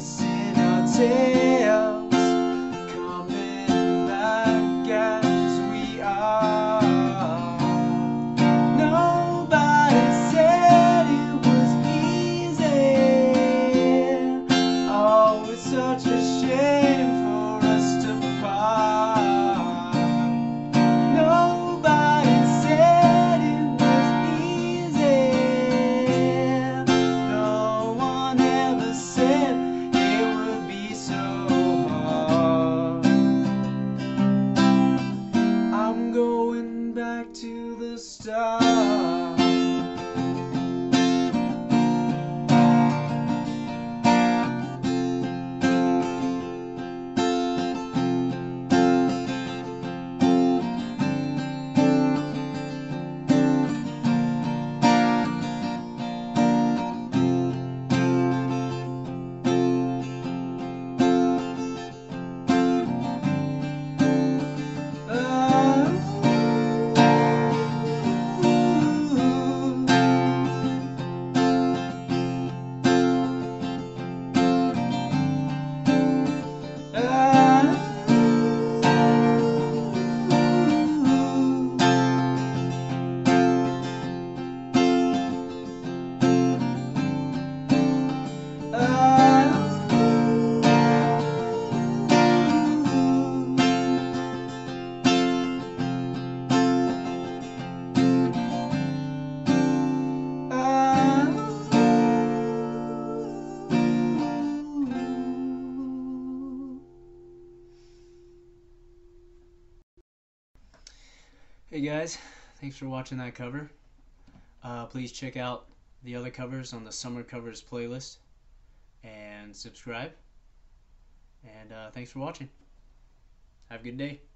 chasing our tails, coming back as we are. Nobody said it was easy. Oh, it's such a shame for us to part. Nobody said it was easy. No one ever said it would be so hard. I'm going back to the start. Hey guys, thanks for watching that cover. Please check out the other covers on the Summer Covers playlist and subscribe. And thanks for watching. Have a good day.